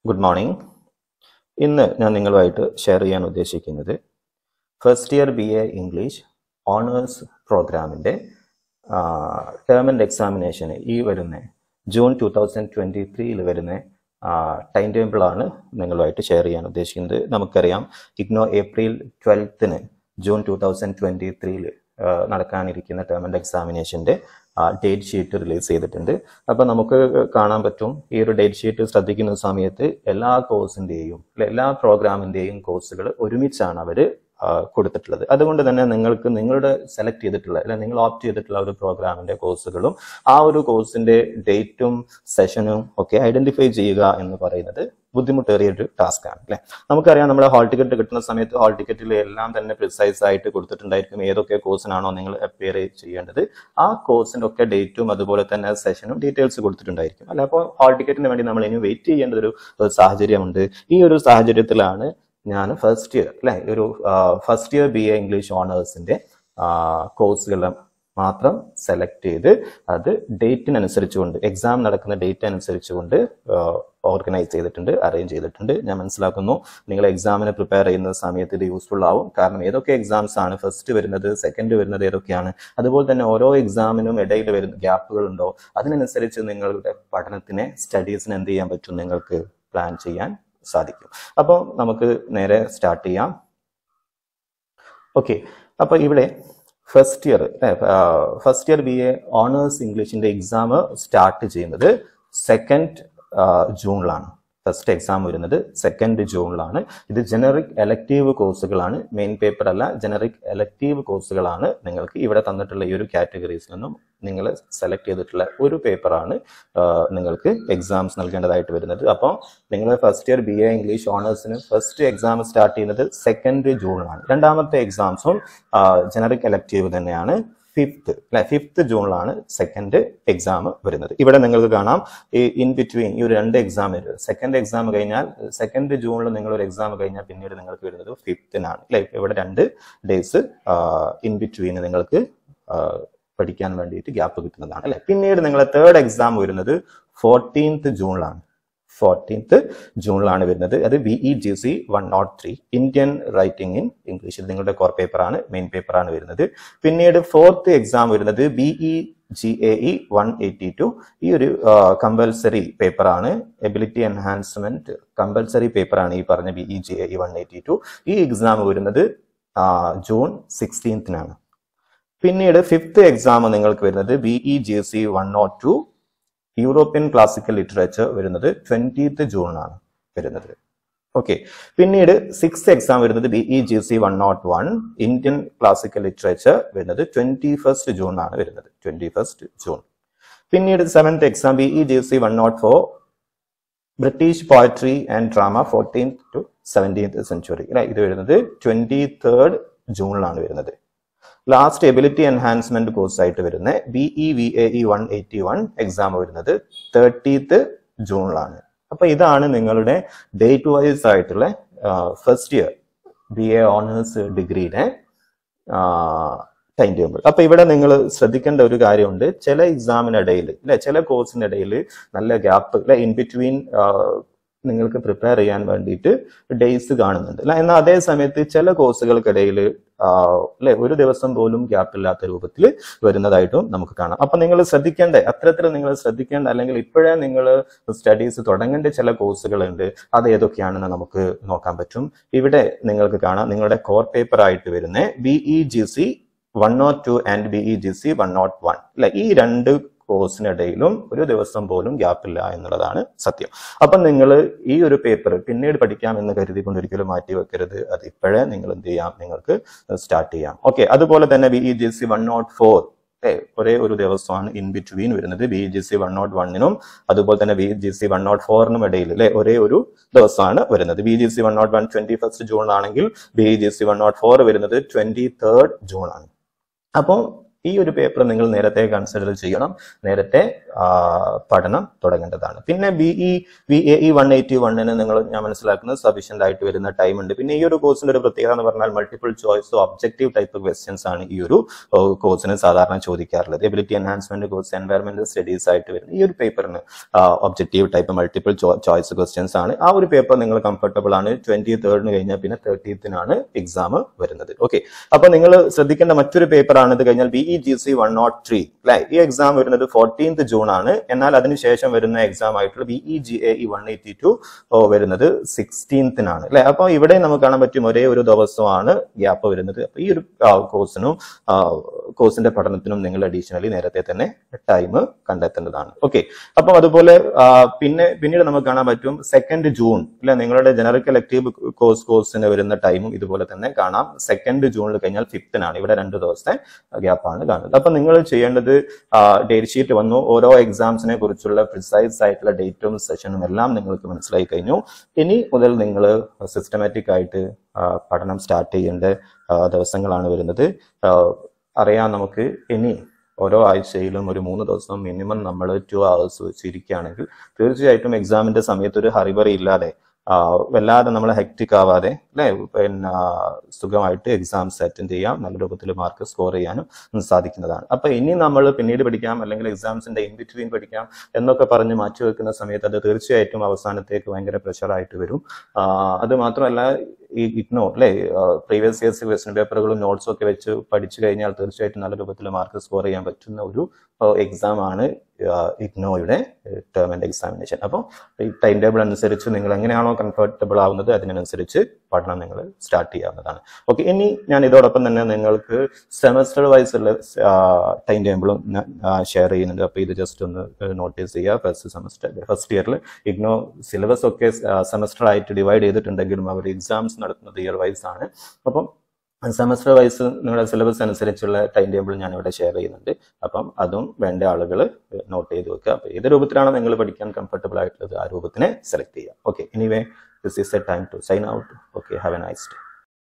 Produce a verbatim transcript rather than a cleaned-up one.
Good morning. ഇന്ന് ഞാൻ നിങ്ങളുമായിട്ട് ഷെയർ ചെയ്യാൻ ഉദ്ദേശിക്കുന്നത് first year B A English honours പ്രോഗ്രാമിൻ്റെ ടേം ആൻഡ് എക്സാമിനേഷന് ഈ വരുന്ന ജൂൺ ടു തൗസൻഡ് ട്വൻറ്റി ത്രീയിൽ വരുന്ന ടൈം ടേബിളാണ് നിങ്ങളുമായിട്ട് ഷെയർ ചെയ്യാൻ ഉദ്ദേശിക്കുന്നത്. നമുക്കറിയാം ഇഗ്നോ ഏപ്രിൽ ട്വൽത്തിന് ജൂൺ ടു തൗസൻഡ് ട്വൻറ്റി ത്രീയിൽ നടക്കാനിരിക്കുന്ന ടേം ആൻഡ് എക്സാമിനേഷൻ്റെ ഡേറ്റ് ഷീറ്റ് റിലീസ് ചെയ്തിട്ടുണ്ട്. അപ്പോൾ നമുക്ക് കാണാൻ പറ്റും ഈ ഒരു ഡേറ്റ് ഷീറ്റ് ശ്രദ്ധിക്കുന്ന സമയത്ത് എല്ലാ കോഴ്സിൻ്റെയും എല്ലാ പ്രോഗ്രാമിൻ്റെയും കോഴ്സുകൾ ഒരുമിച്ചാണ് അവർ കൊടുത്തിട്ടുള്ളത്. അതുകൊണ്ട് തന്നെ നിങ്ങൾക്ക് നിങ്ങളുടെ സെലക്ട് ചെയ്തിട്ടുള്ള അല്ലെങ്കിൽ നിങ്ങൾ ഓപ്റ്റ് ചെയ്തിട്ടുള്ള ഒരു പ്രോഗ്രാമിൻ്റെ കോഴ്സുകളും ആ ഒരു കോഴ്സിൻ്റെ ഡേറ്റും സെഷനും ഒക്കെ ഐഡന്റിഫൈ ചെയ്യുക എന്ന് പറയുന്നത് ബുദ്ധിമുട്ടേറിയ ഒരു ടാസ്ക്കാണ് അല്ലേ. നമുക്കറിയാം നമ്മുടെ ഹാൾ ടിക്കറ്റ് കിട്ടുന്ന സമയത്ത് ഹാൾ ടിക്കറ്റിൽ എല്ലാം തന്നെ പ്രിസൈസ് ആയിട്ട് കൊടുത്തിട്ടുണ്ടായിരിക്കും ഏതൊക്കെ കോഴ്സിനാണോ നിങ്ങൾ അപ്പിയർ ചെയ്യേണ്ടത്. ആ കോഴ്സിൻ്റെ ഒക്കെ ഡേറ്റും അതുപോലെ തന്നെ സെഷനും ഡീറ്റെയിൽസ് കൊടുത്തിട്ടുണ്ടായിരിക്കും അല്ല. അപ്പോൾ ഹാൾ ടിക്കറ്റിന് വേണ്ടി നമ്മൾ ഇനി വെയിറ്റ് ചെയ്യേണ്ട ഒരു സാഹചര്യമുണ്ട്. ഈ ഒരു സാഹചര്യത്തിലാണ് ഞാൻ ഫസ്റ്റ് ഇയർ അല്ലെ ഒരു first year B A English ഓണേഴ്സിന്റെ കോഴ്സുകൾ മാത്രം സെലക്ട് ചെയ്ത് അത് ഡേറ്റിനനുസരിച്ചുകൊണ്ട് എക്സാം നടക്കുന്ന ഡേറ്റ് അനുസരിച്ചുകൊണ്ട് ഓർഗനൈസ് ചെയ്തിട്ടുണ്ട്, അറേഞ്ച് ചെയ്തിട്ടുണ്ട്. ഞാൻ മനസ്സിലാക്കുന്നു നിങ്ങൾ എക്സാമിന് പ്രിപ്പയർ ചെയ്യുന്ന സമയത്ത് ഇത് യൂസ്ഫുൾ ആവും. കാരണം ഏതൊക്കെ എക്സാംസ് ആണ് ഫസ്റ്റ് വരുന്നത്, സെക്കൻഡ് വരുന്നത് ഏതൊക്കെയാണ്, അതുപോലെ തന്നെ ഓരോ എക്സാമിനും ഇടയിൽ വരുന്ന ഗ്യാപ്പുകളുണ്ടോ, അതിനനുസരിച്ച് നിങ്ങളുടെ പഠനത്തിനെ സ്റ്റഡീസിന് എന്ത് ചെയ്യാൻ പറ്റും, നിങ്ങൾക്ക് പ്ലാൻ ചെയ്യാൻ സാധിക്കും. അപ്പോൾ നമുക്ക് നേരെ സ്റ്റാർട്ട് ചെയ്യാം. ഓക്കെ, അപ്പോൾ ഇവിടെ first year first year B A honours ഇംഗ്ലീഷിന്റെ എക്സാം സ്റ്റാർട്ട് ചെയ്യുന്നത് സെക്കൻഡ് ജൂണിലാണ്. ഫസ്റ്റ് എക്സാം വരുന്നത് സെക്കൻഡ് ജൂണിലാണ്. ഇത് ജനറിക് എലക്റ്റീവ് കോഴ്സുകളാണ്, മെയിൻ പേപ്പർ അല്ല, ജനറിക് എലക്റ്റീവ് കോഴ്സുകളാണ്. നിങ്ങൾക്ക് ഇവിടെ തന്നിട്ടുള്ള ഈ ഒരു കാറ്റഗറീസിൽ നിന്നും നിങ്ങൾ സെലക്ട് ചെയ്തിട്ടുള്ള ഒരു പേപ്പറാണ് നിങ്ങൾക്ക് എക്സാംസ് നൽകേണ്ടതായിട്ട് വരുന്നത്. അപ്പോൾ നിങ്ങൾ first year B A English ഓണേഴ്സിന് ഫസ്റ്റ് എക്സാം സ്റ്റാർട്ട് ചെയ്യുന്നത് സെക്കൻഡ് ജൂണിലാണ്. രണ്ടാമത്തെ എക്സാംസും ജനറിക് എലക്റ്റീവ് തന്നെയാണ്. ഫിഫ്ത്ത് അല്ലെ ഫിഫ്ത്ത് ജൂണിലാണ് സെക്കൻഡ് എക്സാം വരുന്നത്. ഇവിടെ നിങ്ങൾക്ക് കാണാം ഈ ഇൻ ബിറ്റ്വീൻ ഈ ഒരു രണ്ട് എക്സാം വരുന്നത്. സെക്കൻഡ് എക്സാം കഴിഞ്ഞാൽ സെക്കൻഡ് ജൂണിൽ നിങ്ങൾ ഒരു എക്സാം കഴിഞ്ഞാൽ പിന്നീട് നിങ്ങൾക്ക് വരുന്നത് ഫിഫ്ത്തിനാണ് അല്ലെ. ഇവിടെ രണ്ട് ഡേയ്സ് ഇൻ ബിറ്റ്വീൻ നിങ്ങൾക്ക് പഠിക്കാൻ വേണ്ടിയിട്ട് ഗ്യാപ്പ് കിട്ടുന്നതാണ് അല്ലെ. പിന്നീട് നിങ്ങളെ തേർഡ് എക്സാം വരുന്നത് ഫോർട്ടീൻത്ത് ജൂണിലാണ്. ഫോർട്ടീൻത്ത് ജൂണിലാണ് വരുന്നത്. അത് B E G C one nought three Indian writing in English, നിങ്ങളുടെ കോർ പേപ്പറാണ്, മെയിൻ പേപ്പറാണ് വരുന്നത്. പിന്നീട് ഫോർത്ത് എക്സാം വരുന്നത് B E G A E one eighty two. ഈ ഒരു കമ്പൽസറി പേപ്പറാണ്, എബിലിറ്റി എൻഹാൻസ്മെന്റ് കമ്പൽസറി പേപ്പറാണ് ഈ പറഞ്ഞ B E G A E one eighty two. ഈ എക്സാം വരുന്നത് ജൂൺ സിക്സ്റ്റീൻത്തിനാണ്. പിന്നീട് ഫിഫ്ത്ത് എക്സാം നിങ്ങൾക്ക് വരുന്നത് B E G C one nought two European classical literature വരുന്നത് ട്വന്റീത്ത് ജൂണിനാണ് വരുന്നത്. ഓക്കെ, പിന്നീട് സിക്സ് എക്സാം വരുന്നത് B E G C one nought one Indian classical literature വരുന്നത് ട്വന്റി ഫസ്റ്റ് ജൂണിനാണ് വരുന്നത്, ട്വന്റി ഫസ്റ്റ് ജൂൺ. പിന്നീട് seventh exam B E G C one nought four British poetry and drama fourteenth to seventeenth century അല്ലെ, ഇത് വരുന്നത് twenty third ജൂണിലാണ് വരുന്നത്. Last ability enhancement course ആയിട്ട് വരുന്ന B E V A E one eighty one exam വരുന്നത് thirtieth ജൂണിലാണ്. അപ്പൊ ഇതാണ് നിങ്ങളുടെ ഡേറ്റ് വൈസ് ആയിട്ടുള്ള first year B A honours ഡിഗ്രിയുടെ ടൈം ടേബിൾ. അപ്പൊ ഇവിടെ നിങ്ങൾ ശ്രദ്ധിക്കേണ്ട ഒരു കാര്യമുണ്ട്. ചില എക്സാമിനിടയിൽ അല്ലെ, ചില കോഴ്സിനിടയിൽ നല്ല ഗ്യാപ്പ് അല്ലെ, ഇൻ ബിറ്റ്വീൻ നിങ്ങൾക്ക് പ്രിപ്പയർ ചെയ്യാൻ വേണ്ടിയിട്ട് ഡേയ്സ് കാണുന്നുണ്ട് അല്ല. എന്നാൽ അതേ സമയത്ത് ചില കോഴ്സുകൾക്കിടയിൽ അല്ലെ ഒരു ദിവസം പോലും ഗ്യാപ്പ് ഇല്ലാത്ത രൂപത്തിൽ വരുന്നതായിട്ടും നമുക്ക് കാണാം. അപ്പൊ നിങ്ങൾ ശ്രദ്ധിക്കേണ്ട, അത്തരത്തിൽ നിങ്ങൾ ശ്രദ്ധിക്കേണ്ട അല്ലെങ്കിൽ ഇപ്പോഴേ നിങ്ങൾ സ്റ്റഡീസ് തുടങ്ങേണ്ട ചില കോഴ്സുകളുണ്ട്. അത് ഏതൊക്കെയാണെന്ന് നമുക്ക് നോക്കാൻ പറ്റും. ഇവിടെ നിങ്ങൾക്ക് കാണാം നിങ്ങളുടെ കോർ പേപ്പർ ആയിട്ട് വരുന്ന B E G C one nought two and B E G C one nought one അല്ലെ, ഈ രണ്ട് കോഴ്സിനിടയിലും ഒരു ദിവസം പോലും ഗ്യാപ്പില്ല എന്നുള്ളതാണ് സത്യം. അപ്പം നിങ്ങൾ ഈ ഒരു പേപ്പർ പിന്നീട് പഠിക്കാം എന്ന് കരുതിക്കൊണ്ട് ഒരിക്കലും മാറ്റി വെക്കരുത്. അത് ഇപ്പോഴേ നിങ്ങൾ എന്ത് ചെയ്യാം, നിങ്ങൾക്ക് സ്റ്റാർട്ട് ചെയ്യാം. ഓക്കെ, അതുപോലെ തന്നെ B E G C one nought four ഒരേ ഒരു ദിവസമാണ് ഇൻ ബിറ്റ്വീൻ വരുന്നത്. B E G C one nought വണ്ണിനും അതുപോലെ തന്നെ B E G C one nought ഫോറിനും ഇടയിൽ അല്ലെ ഒരേ ഒരു ദിവസമാണ് വരുന്നത്. B E G C one nought one twenty first June ആണെങ്കിൽ B E G C one nought four വരുന്നത് ട്വന്റി തേർഡ് ജൂൺ ആണ്. അപ്പോൾ ഈ ഒരു പേപ്പർ നിങ്ങൾ നേരത്തെ കൺസിഡർ ചെയ്യണം, നേരത്തെ പഠനം തുടങ്ങേണ്ടതാണ്. പിന്നെ B E B A E one eighty വണ്ണിന് നിങ്ങൾ ഞാൻ മനസ്സിലാക്കുന്നത് സഫീഷ്യന്റ് ആയിട്ട് വരുന്ന ടൈം ഉണ്ട്. പിന്നെ ഈ ഒരു കോഴ്സിന്റെ ഒരു പ്രത്യേകത എന്ന് പറഞ്ഞാൽ multiple choice objective type questions ആണ് ഈ ഒരു കോഴ്സിന് സാധാരണ ചോദിക്കാറുള്ളത്. Ability enhancement course, environmental studies ആയിട്ട് വരുന്ന ഈ ഒരു പേപ്പറിന് objective type multiple choice questions ആണ്. ആ ഒരു പേപ്പർ നിങ്ങൾ കംഫർട്ടബിൾ ആണ്. ട്വന്റി തേർഡിന് കഴിഞ്ഞാൽ പിന്നെ തേർട്ടീത്തിനാണ് എക്സാം വരുന്നത്. ഓക്കെ, അപ്പൊ നിങ്ങൾ ശ്രദ്ധിക്കേണ്ട മറ്റൊരു പേപ്പർ ആണ് ഇത് കഴിഞ്ഞാൽ B E G C one nought three അല്ലെ. ഈ എക്സാം വരുന്നത് ഫോർട്ടീൻത് ജൂൺ ആണ്. എന്നാൽ അതിനുശേഷം വരുന്ന എക്സാം ആയിട്ടുള്ള B E G A E one eighty two വരുന്നത് സിക്സ്റ്റീൻത്തിനാണ് അല്ലെ. അപ്പൊ ഇവിടെ നമുക്ക് കാണാൻ പറ്റും ഒരേ ഒരു ദിവസമാണ് ഗ്യാപ്പ് വരുന്നത്. അപ്പൊ ഈ ഒരു കോഴ്സിനും കോഴ്സിന്റെ പഠനത്തിനും നിങ്ങൾ അഡീഷണലി നേരത്തെ തന്നെ ടൈം കണ്ടെത്തേണ്ടതാണ്. ഓക്കെ, അപ്പം അതുപോലെ പിന്നെ പിന്നീട് നമുക്ക് കാണാൻ പറ്റും സെക്കൻഡ് ജൂൺ അല്ലെ, നിങ്ങളുടെ ജനറൽ ഇലക്ടീവ് കോഴ്സ് കോഴ്സിന് വരുന്ന ടൈമും ഇതുപോലെ തന്നെ കാണാം. സെക്കൻഡ് ജൂണിൽ കഴിഞ്ഞാൽ ഫിഫ്തിനാണ്. ഇവിടെ രണ്ട് ദിവസത്തെ ഗ്യാപ്പാണ് കാണുന്നത്. അപ്പൊ നിങ്ങൾ ചെയ്യേണ്ടത് ഡേറ്റ് ഷീറ്റ് വന്നു, ഓരോ എക്സാംസിനെ കുറിച്ചുള്ള പ്രിസൈസ് ആയിട്ടുള്ള ഡേറ്റും സെഷനും എല്ലാം നിങ്ങൾക്ക് മനസ്സിലായി കഴിഞ്ഞു. ഇനി മുതൽ നിങ്ങൾ സിസ്റ്റമാറ്റിക് ആയിട്ട് പഠനം സ്റ്റാർട്ട് ചെയ്യേണ്ട ദിവസങ്ങളാണ് വരുന്നത്. അറിയാം, നമുക്ക് ഇനി ഓരോ ആഴ്ചയിലും ഒരു മൂന്ന് ദിവസം മിനിമം നമ്മൾ ടു അവേഴ്സ് വെച്ചിരിക്കുകയാണെങ്കിൽ തീർച്ചയായിട്ടും എക്സാമിന്റെ സമയത്ത് ഒരു ഹറിബറി ഇല്ലാതെ വല്ലാതെ നമ്മൾ ഹെക്റ്റിക് ആവാതെ അല്ലെ പിന്നെ സുഖമായിട്ട് എക്സാംസ് അറ്റൻഡ് ചെയ്യാം, നല്ല രൂപത്തിൽ മാർക്ക് സ്കോർ ചെയ്യാനും സാധിക്കുന്നതാണ്. അപ്പൊ ഇനി നമ്മൾ പിന്നീട് പഠിക്കാം അല്ലെങ്കിൽ എക്സാംസിന്റെ ഇൻ ബിറ്റ്വീൻ പഠിക്കാം എന്നൊക്കെ പറഞ്ഞ് മാറ്റി വെക്കുന്ന സമയത്ത് അത് തീർച്ചയായിട്ടും അവസാനത്തേക്ക് ഭയങ്കര പ്രഷറായിട്ട് വരും. അത് മാത്രമല്ല ഈ ഇഗ്നോ അല്ലെ പ്രീവിയസ് ഇയേഴ്സ് ക്വസ്റ്റ്യൻ പേപ്പറുകളും നോട്ട്സും ഒക്കെ വെച്ച് പഠിച്ചു കഴിഞ്ഞാൽ തീർച്ചയായിട്ടും നല്ല രൂപത്തിൽ മാർക്ക് സ്കോർ ചെയ്യാൻ പറ്റുന്ന ഒരു എക്സാം ആണ് ഇഗ്നോയുടെ ടേം ആൻഡ് എക്സാമിനേഷൻ. അപ്പോൾ ഈ ടൈം ടേബിൾ അനുസരിച്ച് നിങ്ങൾ എങ്ങനെയാണോ കംഫർട്ടബിൾ ആവുന്നത് അതിനനുസരിച്ച് പഠനം നിങ്ങൾ സ്റ്റാർട്ട് ചെയ്യാവുന്നതാണ്. ഓക്കെ, ഇനി ഞാൻ ഇതോടൊപ്പം തന്നെ നിങ്ങൾക്ക് സെമസ്റ്റർ വൈസ് ഉള്ള ടൈം ടേബിളും ഷെയർ ചെയ്യുന്നുണ്ട്. അപ്പോൾ ഇത് ജസ്റ്റ് ഒന്ന് നോട്ടീസ് ചെയ്യുക. ഫസ്റ്റ് സെമസ്റ്റർ ഫസ്റ്റ് ഇയറിൽ ഇഗ്നോ സിലബസ് ഒക്കെ സെമസ്റ്റർ ആയിട്ട് ഡിവൈഡ് ചെയ്തിട്ടുണ്ടെങ്കിലും അവർ എക്സാംസ് നടത്തുന്നത് ഇയർ വൈസ് ആണ്. അപ്പം സെമസ്റ്റർ വൈസ് നിങ്ങളുടെ സിലബസ് അനുസരിച്ചുള്ള ടൈം ടേബിൾ ഞാൻ ഇവിടെ ഷെയർ ചെയ്യുന്നുണ്ട്. അപ്പം അതും വേണ്ട ആളുകൾ നോട്ട് ചെയ്ത് വെക്കുക. അപ്പോൾ ഏത് രൂപത്തിലാണ് നിങ്ങൾ പഠിക്കാൻ കംഫർട്ടബിൾ ആയിട്ടുള്ളത് ആ രൂപത്തിനെ സെലക്ട് ചെയ്യുക. Okay, anyway this is a time to sign out. Okay, have a nice day.